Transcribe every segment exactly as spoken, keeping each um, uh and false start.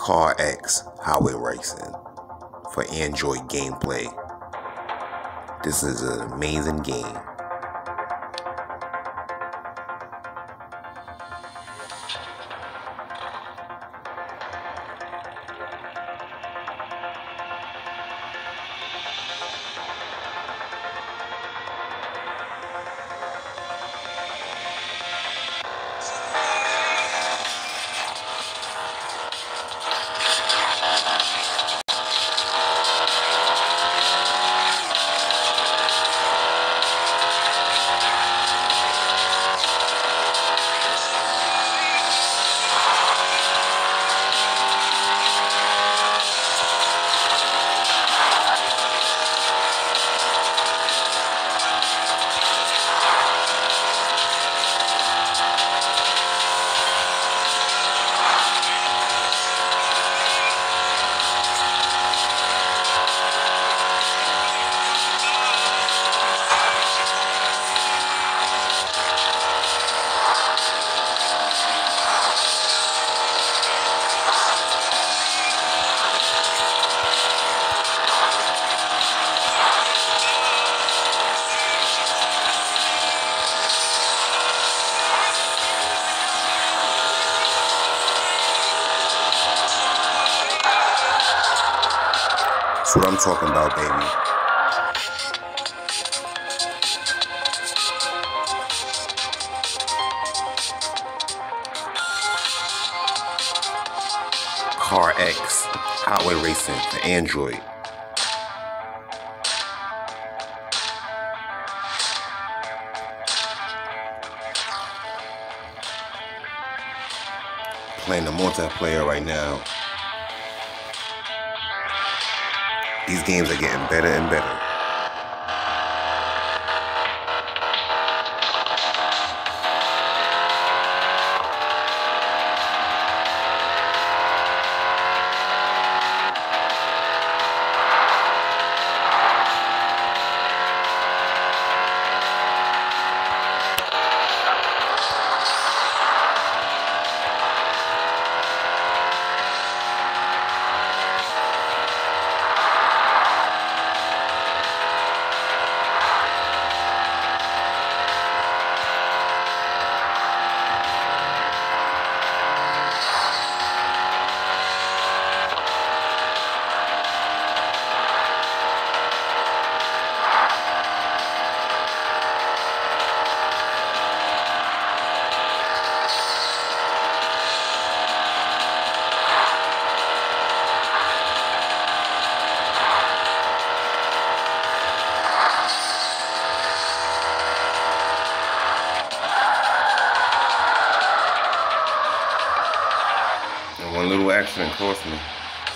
Car X Highway Racing for Android gameplay. This is an amazing game. That's what I'm talking about, baby. Car X Highway Racing for Android. Playing the multiplayer right now. These games are getting better and better. One little accident cost me.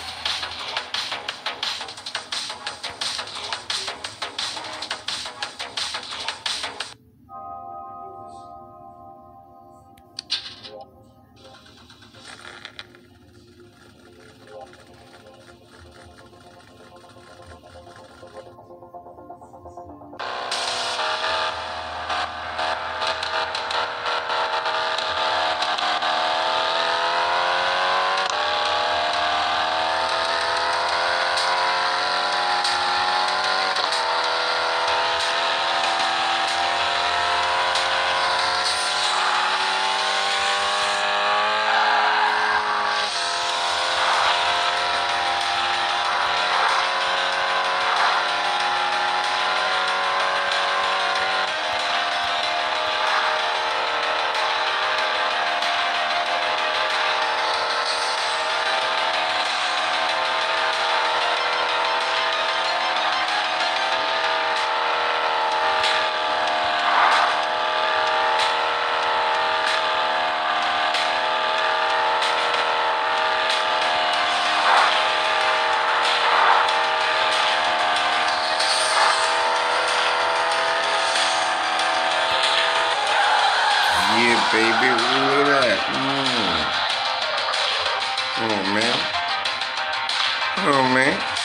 Yeah, baby, look at that. Mm. Oh, man. Oh, man.